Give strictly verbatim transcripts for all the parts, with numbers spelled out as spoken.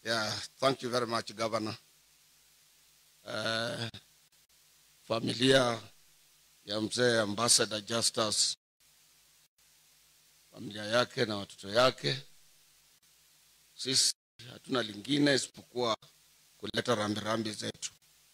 Yeah, thank you very much, Governor. Uh, familia ya mzee Ambassador Justus, familia yake na watoto yake, sisi hatuna lingine isipokuwa kuleta rambirambi zetu.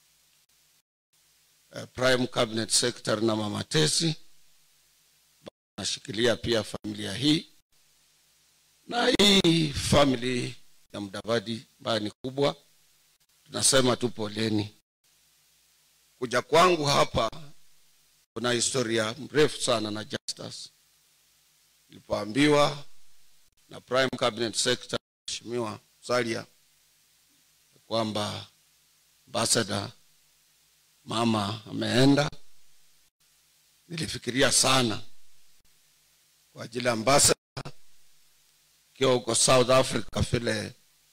Uh, Prime Cabinet Secretary na Mama Tesi nashikilia pia familia hii, na hii family ya Mudavadi ambayo ni kubwa, tunasema tu poleni. Kuja kwangu hapa kuna historia mrefu sana na Justus. Nilipoambiwa na Prime Cabinet Secretary Mheshimiwa Salia kwamba Ambassador mama ameenda, nilifikiria sana kwa ajili ya Ambassador kiwa huko South Africa. Vile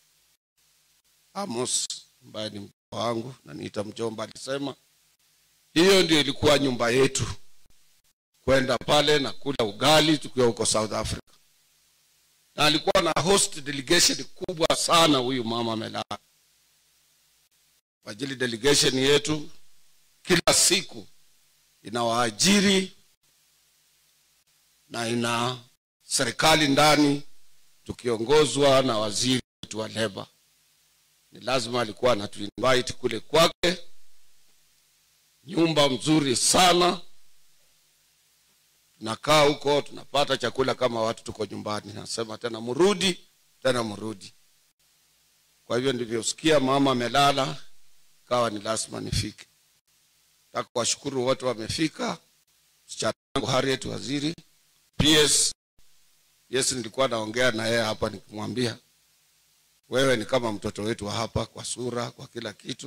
Amos ambaye ni mjomba wangu na niita mjomba alisema hiyo ndio ilikuwa nyumba yetu, kwenda pale na kula ugali tukiwa huko South Africa. Na alikuwa na host delegation kubwa sana huyu mama Melala. Kwa ajili delegation yetu kila siku inawaajiri na ina serikali ndani tukiongozwa na waziri wetu wa Labor. Ni lazima alikuwa anatuinvite kule kwake, nyumba mzuri sana, tunakaa huko tunapata chakula kama watu tuko nyumbani. Nasema tena mrudi, tena mrudi. Kwa hivyo ndivyo sikia mama amelala, kawa ni lazima nifike. Nataka kuwashukuru wote wamefika. Msichana wangu Harriet waziri P S, yes, nilikuwa naongea na yeye hapa nikimwambia wewe ni kama mtoto wetu wa hapa kwa sura, kwa kila kitu.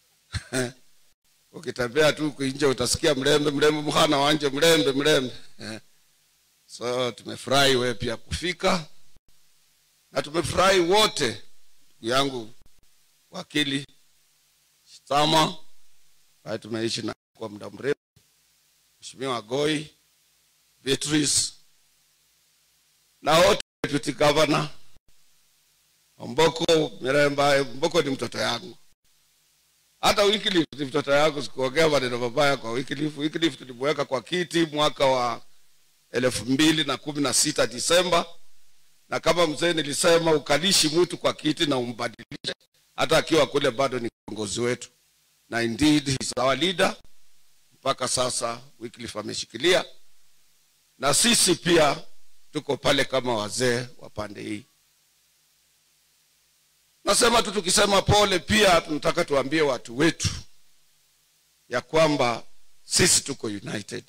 Ukitembea tu nje utasikia mlembe mlembe, mhana wanje mlembe mlembe. So tumefurahi wewe pia kufika, na tumefurahi wote yangu wakili Sama ambaye tumeishi na kwa muda mrefu, Mheshimiwa Goi, Beatrice, na wote deputy governor Mboko Miremba. Mboko ni mtoto yangu, hata Wycliffe ni mtoto yangu. Sikuongea maneno mabaya kwa Wycliffe. Wycliffe tulimweka kwa kiti mwaka wa elfu mbili na kumi na sita Disemba, na kama mzee nilisema ukalishi mtu kwa kiti na umbadilishe hata akiwa kule bado ni kiongozi wetu, na indeed he's our leader mpaka sasa. Wycliffe ameshikilia, na sisi pia tuko pale kama wazee wa pande hii. Nasema tu tukisema pole pia tunataka tuambie watu wetu ya kwamba sisi tuko united.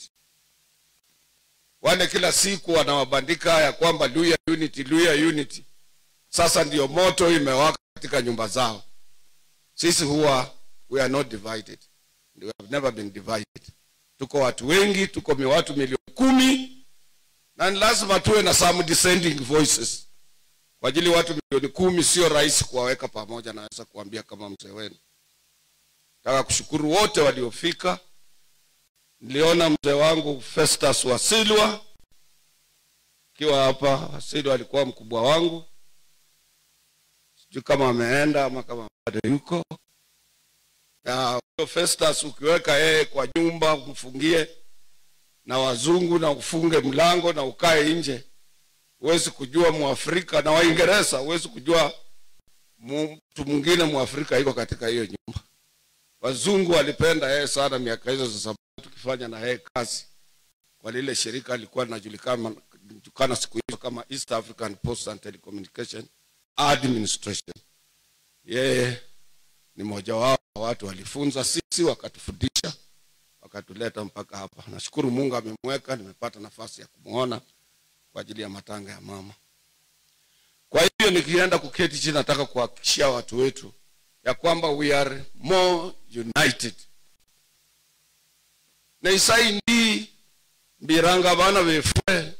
Wale kila siku wanawabandika ya kwamba Luhya unity, Luhya unity, sasa ndio moto imewaka katika nyumba zao. Sisi huwa we are not divided. We have never been divided. Tuko watu wengi, tuko watu milioni kumi, na lazima tuwe na some descending voices. Kwa ajili watu milioni kumi sio rahisi kuwaweka pamoja, naweza kuambia kama mzee wenu. Nataka kushukuru wote waliofika. Niliona mzee wangu Festus Wasilwa kiwa hapa. Wasilwa alikuwa mkubwa wangu, sijui kama ameenda ama kama bado yuko. Ya Festus ukiweka yeye kwa nyumba umfungie na wazungu na ufunge mlango na ukae nje, huwezi kujua Muafrika, na Waingereza huwezi kujua mtu mwingine Muafrika yuko katika hiyo nyumba. Wazungu walipenda yeye sana miaka hizo za sababu tukifanya na yeye kazi kwa lile shirika alikuwa linajulikana julikana siku hizo kama East African Post and Telecommunication Administration. Yeye ni mmoja wao watu walifunza sisi, wakatufundisha, wakatuleta mpaka hapa. Nashukuru Mungu amemweka, nimepata nafasi ya kumuona kwa ajili ya matanga ya mama. Kwa hiyo nikienda kuketi chini nataka kuhakikishia watu wetu ya kwamba we are more united. Na isai ndi mbiranga bana wefwe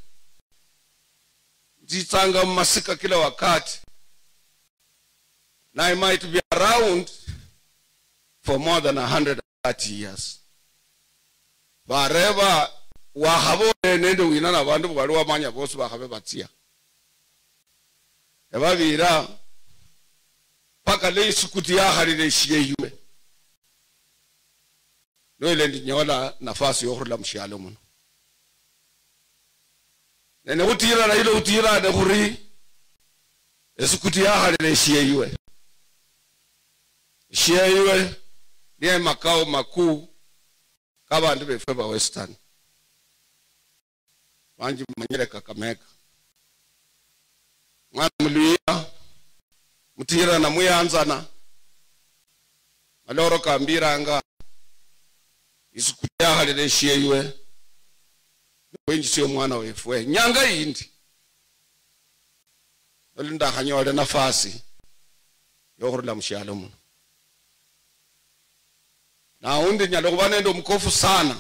zitanga masika kila wakati, na I might be around for more than one hundred thirty years. Bareba wahabo nende winana abantu bali wamanya bose bakabe batia. Ebabira paka le isukuti ya harire shiye yue noile ndi nyola nafasi yohurula mshalo muno nene utira na ile utira ne huri isukuti ya harire shiye yue shiye yue niye makao makuu kaba ndibe feba western wanji manyere Kakamega mwana Mluhya mutira na muyanzana maloro kambiranga isukuya halile shiyewe wenji sio mwana wefwe nyanga yindi olinda hanyole nafasi yohurula mshalo muno na undi nyalo kubane ndo mkofu sana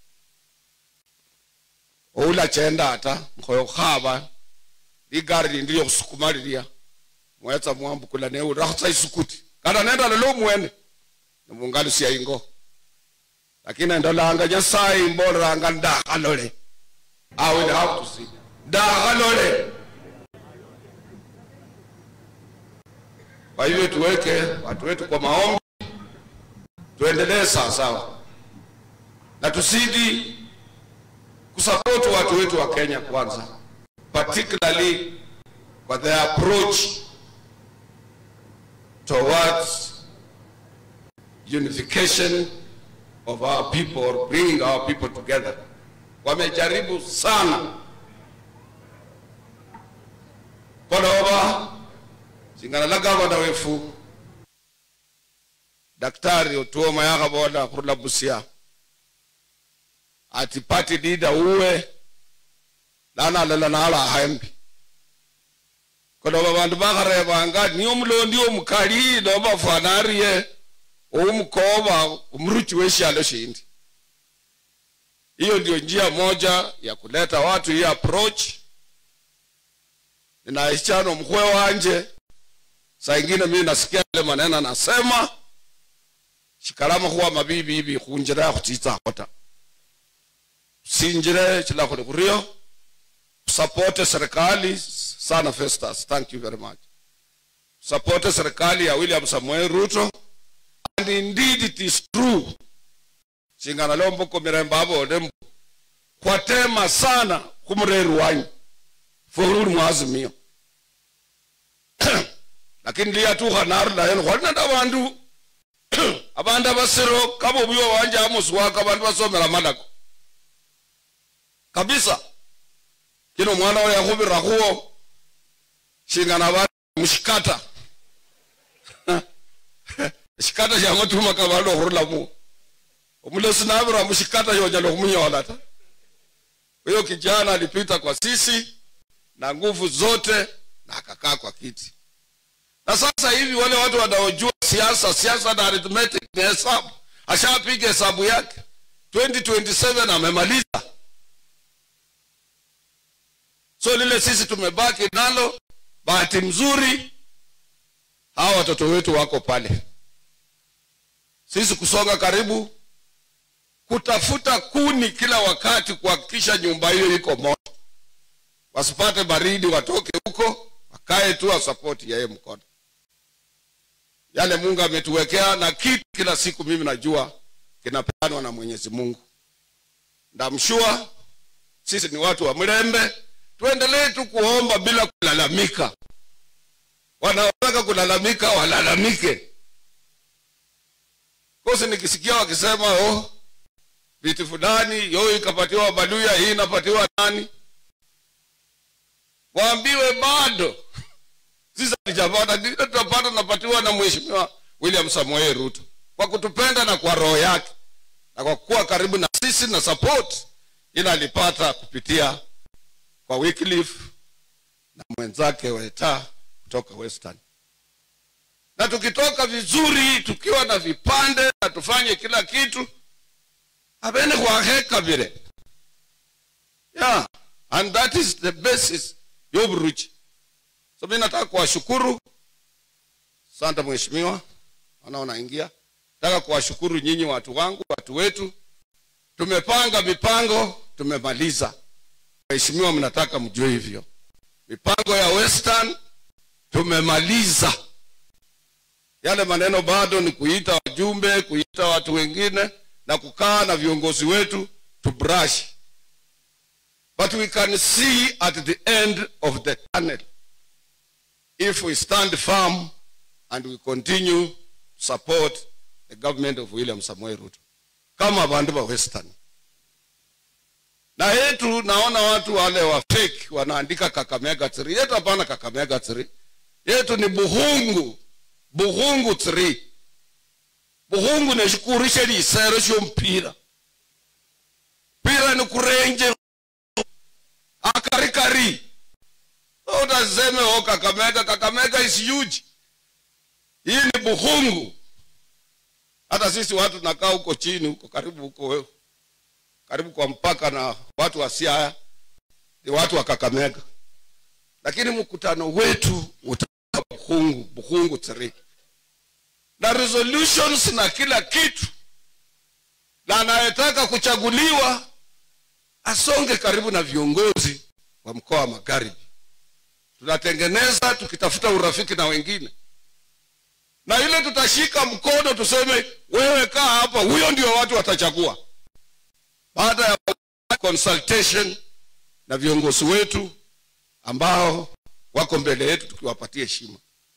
oula chenda ata mkhoyo khaba ligari ndiyo kusukumalilia mwetsa mwambu kula ne urakutsa isukuti kana nenda lo mwene mungali siya ingo lakini ndo langa nyasai mbora nganda kalole I will have to see da kalole kwa hiyo tuweke watu wetu kwa maombi tuendelee sawa sawa na tusidi kusupport watu wetu wa Kenya kwanza, particularly for their approach towards unification of our people, bringing our people together. Wamejaribu sana Kodoba singana laga wana wefu daktari otuoma yaka boda kurula busia ati party leader uwe lana lala nala haembi Kodoba bandu bakare banga niyo mlondi omukali doba fanariye omkoba umruchi weshalo shindi. Hiyo ndio njia moja ya kuleta watu hii approach. Ninaichano mkwe wanje saa ingine mimi nasikia ile maneno anasema shikarama huwa mabibi hivi kunjira kutita hota sinjire chila kule kurio support serikali sana Festus. Thank you very much. Support serikali ya William Samuel Ruto, and indeed it is true singana lombo ko miremba abo dem kwa tema sana kumreru wanyu fururu mwazimio lakini liya tu khanaru la yenu khona ndabandu abanda basiro kabo biyo wanje amuswa kabandu basomera malako kabisa kino mwana wa yakubira huo singana ba mushikata shikata ya matuma kabalo hurula mu umulosi nabira mushikata yoja lo kumunyola ta. Huyo kijana alipita kwa sisi na nguvu zote na akakaa kwa kiti. Na sasa hivi wale watu wanaojua siasa, siasa na arithmetic ni hesabu, ashapiga hesabu yake. twenty twenty-seven amemaliza. So lile sisi tumebaki nalo, bahati mzuri hawa watoto wetu wako pale. Sisi kusonga karibu kutafuta kuni kila wakati kuhakikisha nyumba hiyo iko moto. Wasipate baridi watoke huko, wakae tu wa support ya yeye mkono. Yale Mungu ametuwekea na kitu kila siku mimi najua kinapeanwa na Mwenyezi Mungu. Ndamshua sisi ni watu wa mrembe, tuendelee tu kuomba bila kulalamika. Wanaotaka kulalamika walalamike. Kosi nikisikia wakisema oh vitu fulani yo ikapatiwa Baluya, hii inapatiwa nani, waambiwe bado sisi hatujapata. Tutapata napatiwa na Mheshimiwa William Samuel Ruto kwa kutupenda na kwa roho yake na kwa kuwa karibu na sisi na support ila alipata kupitia kwa Wycliffe na mwenzake Weta kutoka Western. Na tukitoka vizuri tukiwa na vipande na tufanye kila kitu abene kwa heka vile. Yeah, and that is the basis yoburuchi. So mimi nataka kuwashukuru Santa Mheshimiwa anaona ingia. Nataka kuwashukuru nyinyi watu wangu, watu wetu. Tumepanga mipango, tumemaliza. Mheshimiwa mnataka mjue hivyo. Mipango ya Western tumemaliza. Yale maneno bado ni kuita wajumbe, kuita watu wengine na kukaa na viongozi wetu to brush. But we can see at the end of the tunnel if we stand firm and we continue to support the government of William Samoei Ruto. Kama bandu wa Western. Na yetu naona watu wale wa fake wanaandika Kakamega three. Yetu hapana Kakamega three. Yetu ni Buhungu. Buhungu three. Buhungu ne shikurishe ni isero shio mpira. Pira ni kurenje. Akarikari. Utazeme o Kakamega. Kakamega is huge. Hii ni Buhungu. Hata sisi watu nakaa huko chini, huko karibu huko karibu kwa mpaka na watu wa Siaya, ni watu wa Kakamega. Lakini mkutano wetu utakuwa Buhungu, Buhungu three. Na resolutions na kila kitu. Na anayetaka kuchaguliwa asonge karibu na viongozi wa mkoa wa Magharibi. Tunatengeneza tukitafuta urafiki na wengine. Na ile tutashika mkono tuseme wewe kaa hapa, huyo ndio watu watachagua. Baada ya consultation na viongozi wetu ambao wako mbele yetu tukiwapatia heshima.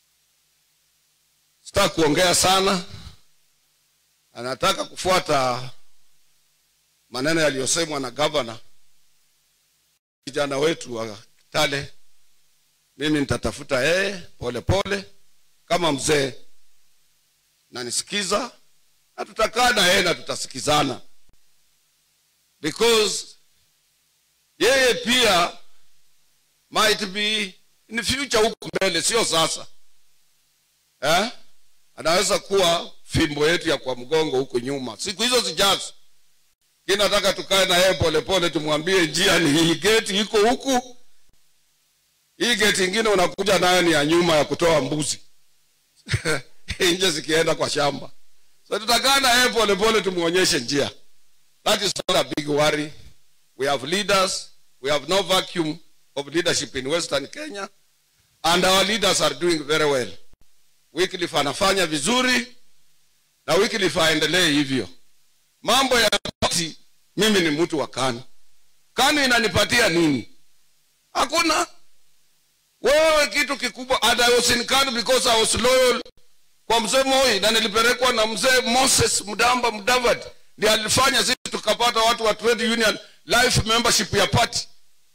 Sitaki kuongea sana. Anataka kufuata maneno yaliyosemwa na governor. Kijana wetu wa Kitale, mimi nitatafuta yeye pole pole kama mzee na nisikiza, na tutakaa na yeye na tutasikizana, because yeye pia might be in the future huko mbele, sio sasa. Eh? Anaweza kuwa fimbo yetu ya kwa mgongo huko nyuma siku hizo zijazo. Kina nataka tukae na yeye pole pole, tumwambie njia ni hii, gate iko huku, hii gate nyingine unakuja nayo ni ya nyuma ya kutoa mbuzi nje zikienda kwa shamba. So tutakaa na yeye pole pole tumuonyeshe njia. That is not a big worry. We have leaders. We have no vacuum of leadership in Western Kenya, and our leaders are doing very well. Wycliffe anafanya vizuri na Wycliffe aendelee hivyo. Mambo ya party, mimi ni mtu wa KANU. KANU inanipatia nini? Hakuna. Wewe kitu kikubwa, and I was in KANU because I was loyal kwa mzee Moi, na nilipelekwa na mzee Moses Mudamba Mudavadi. Ndiye alifanya sisi tukapata watu wa trade union life membership ya party.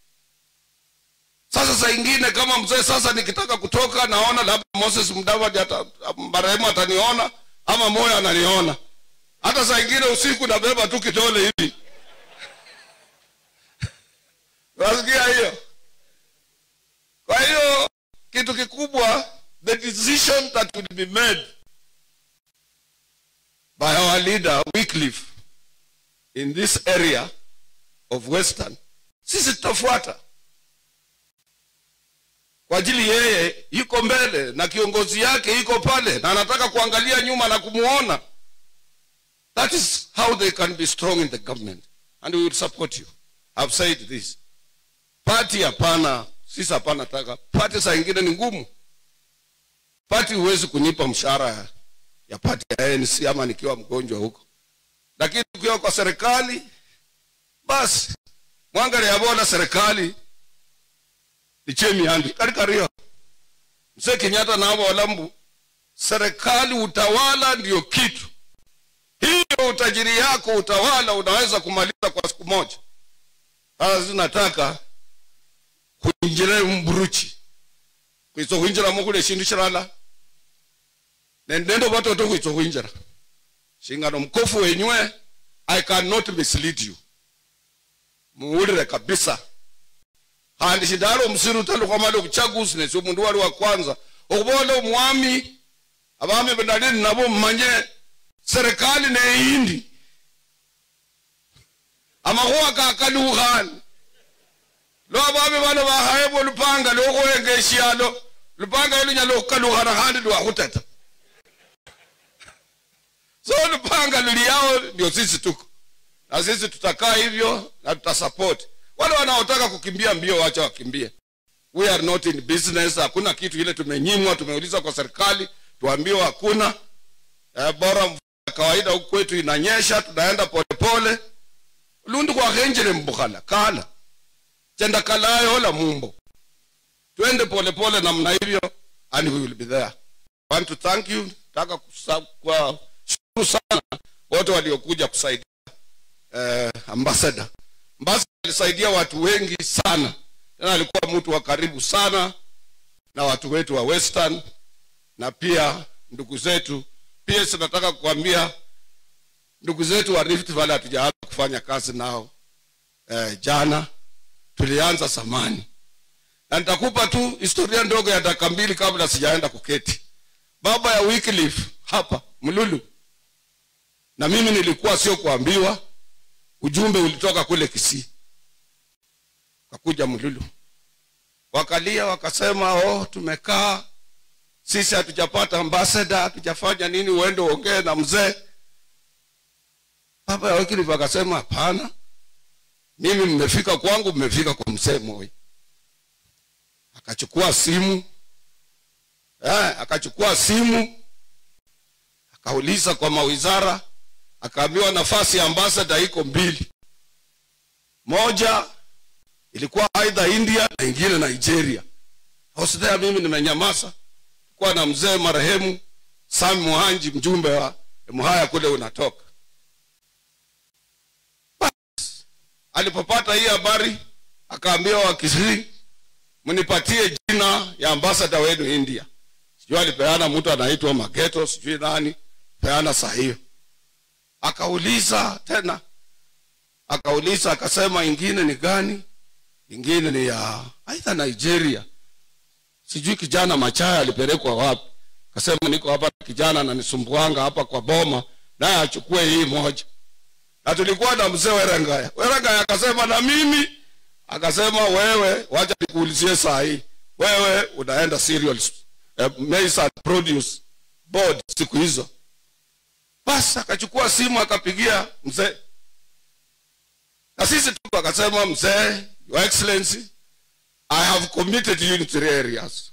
Sasa saa ingine kama mzee sasa nikitaka kutoka naona labda Moses Mudavadi hata marehemu ataniona ama Moi ananiona. Hata saa ingine usiku nabeba tu kidole hivi. Wasikia hiyo? Kwa hiyo kitu kikubwa, the decision that will be made by our leader Wycliffe in this area of Western, sisi tutafuata. Kwa ajili yeye yuko mbele na kiongozi yake yuko pale na anataka kuangalia nyuma na kumuona. That is how they can be strong in the government, and we will support you. I've said this. Party hapana, sisi hapana taka. Party saa ingine ni ngumu. Party huwezi kunipa mshahara ya party ya N C ama nikiwa mgonjwa huko. Lakini ukiwa kwa serikali, basi mwangalia bona serikali ichemi handi karikario. Mzee Kenyatta na hapo Walambu, serikali utawala ndio kitu. Hiyo utajiri yako utawala unaweza kumaliza kwa siku moja. Sasa tunataka kuinjira mburuchi. Kwizo kuinjira mukule shindishirala. Nendendo bato to kwizo kuinjira. Shingano mkofu wenywe, I cannot mislead you. Muulire kabisa. Handi shidalo msiru talo kwa malo kuchaguzi ne so mundu wali wa kwanza. Okubola umwami abame benalini nabo mmanye serikali ne indi. Amahuwa kakalughani. Lo abame bano bahayebo lupanga loko wengeshialo. Lupanga yelu nyalo kalughana handi lwa hutata. So lupanga luliyao ndio sisi tuko. Na sisi tutakaa hivyo na tutasupport. Wale wanaotaka kukimbia mbio wacha wakimbie. We are not in business. Hakuna kitu ile tumenyimwa, tumeuliza kwa serikali, tuambiwa hakuna. Eh, bora mvua kawaida huku kwetu inanyesha, tunaenda polepole. Lundu kwa genjere mbukala kala chenda kalayo la mumbo, tuende polepole namna hivyo, and we will be there. I want to thank you. Taka kwa shukuru sana wote waliokuja kusaidia eh, ambassador. Ambassador alisaidia watu wengi sana, tena alikuwa mtu wa karibu sana na watu wetu wa Western na pia ndugu zetu. Pia tunataka kuambia ndugu zetu wa Rift Valley hatujaanza kufanya kazi nao eh, jana, tulianza zamani. Na nitakupa tu historia ndogo ya dakika mbili kabla sijaenda kuketi. Baba ya Wycliffe hapa Mlulu, na mimi nilikuwa sio kuambiwa, ujumbe ulitoka kule Kisii kakuja Mlulu. Wakalia wakasema, oh tumekaa sisi hatujapata ambassador, hatujafanya nini, uende uongee na mzee. Baba ya Wycliffe akasema, hapana, mimi mmefika kwangu, mmefika kwa mzee Moi. Akachukua simu eh, akachukua simu akauliza kwa mawizara, akaambiwa nafasi ya ambassador iko mbili. Moja ilikuwa aidha India na ingine Nigeria. Hosea mimi nimenyamaza. Kwa na mzee marehemu Sami Muhanji, mjumbe wa Mluhya kule unatoka. Bas, alipopata hii habari akaambiwa wa Kisii, mnipatie jina ya ambassador wenu India. Sijui alipeana mtu anaitwa Mageto, sijui nani peana sahihi. Akauliza tena, akauliza akasema ingine ni gani? Ingine ni ya aidha Nigeria. Sijui kijana Machaya alipelekwa wapi. Akasema niko hapa kijana na nisumbuanga hapa kwa boma, naye achukue hii moja. Na tulikuwa na mzee Werangaya. Werangaya akasema na mimi, akasema wewe wacha nikuulizie saa hii, wewe unaenda cereals uh, maize and produce board siku hizo. Basi akachukua simu akapigia mzee. Na sisi tu akasema, mzee, Your Excellency, I have committed you in three areas.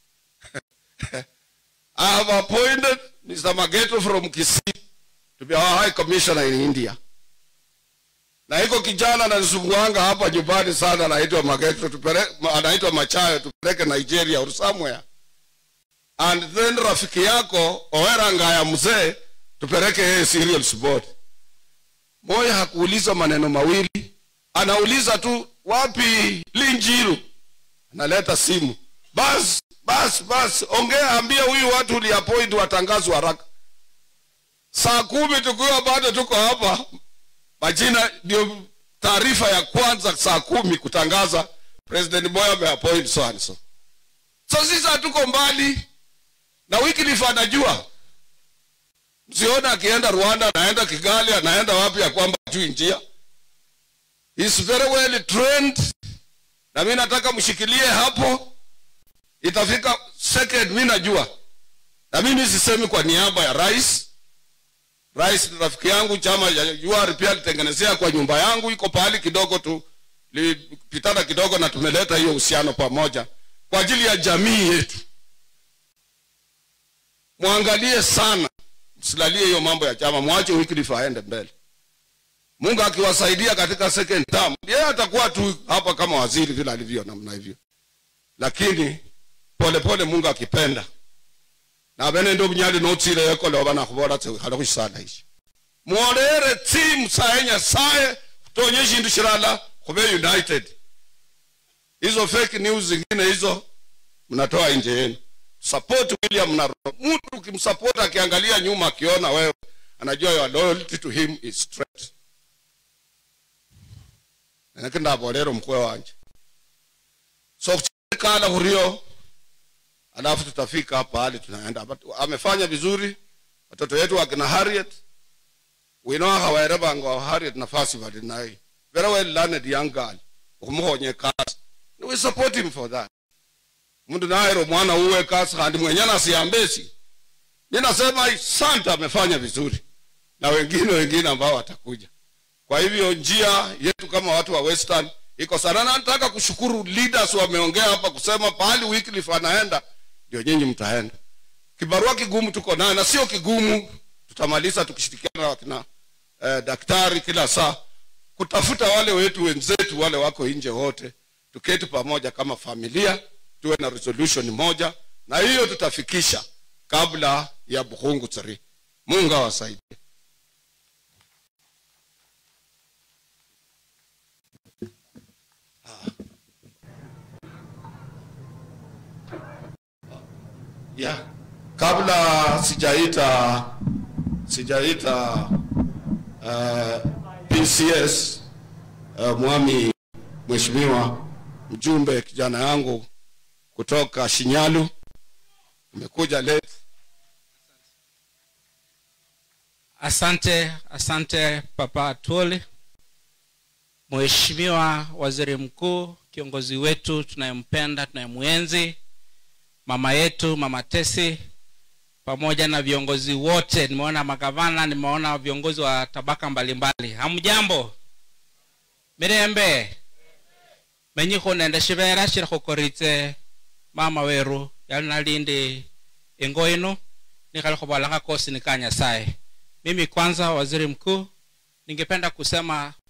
I have appointed Mister Mageto from Kisii to be our High Commissioner in India. Na iko kijana na nisumbuanga hapa nyumbani sana anaitwa Mageto, tupeleke anaitwa Machayo, tupeleke Nigeria or somewhere. And then rafiki yako Owerangaya mzee tupeleke yeye cereals board. Moyo hakuuliza maneno mawili, anauliza tu wapi Linjiru, analeta simu. Bas bas bas ongea, ambia huyu watu uliappoint watangazwe haraka. Saa kumi tukiwa bado tuko hapa, majina ndio taarifa ya kwanza saa kumi kutangaza President Moi ameappoint so and so. So sisi hatuko mbali na Wycliffe anajua. Msiona akienda Rwanda, anaenda Kigali, anaenda wapi ya kwamba juu njia. He's very well trained. Na mimi nataka mshikilie hapo. Itafika second, mimi najua. Na mimi sisemi kwa niaba ya Rais. Rais ni rafiki yangu, chama ya U R P alitengenezea kwa nyumba yangu, iko pahali kidogo tu, lipitana kidogo na tumeleta hiyo uhusiano pamoja kwa ajili ya jamii yetu. Muangalie sana, msilalie hiyo mambo ya chama, muache Wycliffe aende mbele. Mungu akiwasaidia katika second term, yeye atakuwa tu hapa kama waziri vile alivyo namna hivyo. Lakini pole pole Mungu akipenda. Na bene ndo bunyali notile yako loba na kubora tse halakusala hishi. Muorere team saenya sae tonyesha ndu shirala kube united. Hizo fake news zingine hizo mnatoa nje yenu. Support William na mtu ukimsupport akiangalia nyuma akiona wewe anajua your loyalty to him is straight. Na kenda bolero mkwe wanje. So kala hurio, alafu tutafika hapa hali tunaenda. Amefanya vizuri watoto wetu wakina Harriet. We know how wherever ngo Harriet nafasi bali naye. Very well learned young girl. Ukumuhonye kasi. We support him for that. Mundu naero mwana uwe kasi handi mwenyana siambesi. Ninasema Santa amefanya vizuri. Na wengine wengine ambao watakuja. Kwa hivyo njia yetu kama watu wa Western iko sana. Na nataka kushukuru leaders wameongea hapa kusema pahali Wycliffe anaenda ndio nyinyi mtaenda. Kibarua kigumu tuko nayo, na sio kigumu, tutamaliza tukishirikiana na kina eh, daktari kila saa kutafuta wale wetu wenzetu wale wako nje wote, tuketi pamoja kama familia, tuwe na resolution moja, na hiyo tutafikisha kabla ya Buhungu tsari. Mungu awasaidie. Yeah. Kabla sijaita sijaita uh, P C S uh, Mwami Mheshimiwa mjumbe kijana yangu kutoka Shinyalu umekuja leo. Asante, asante Papa Atwoli. Mheshimiwa Waziri Mkuu, kiongozi wetu tunayempenda, tunayemuenzi, mama yetu Mama Tesi, pamoja na viongozi wote, nimeona magavana, nimeona viongozi wa tabaka mbalimbali. Hamjambo? Mirembe. Menyiko nende shibera shirakokorite mama weru yalinalindi engoino nikalokobalanga kosi nikanya sai. Mimi kwanza Waziri Mkuu, ningependa kusema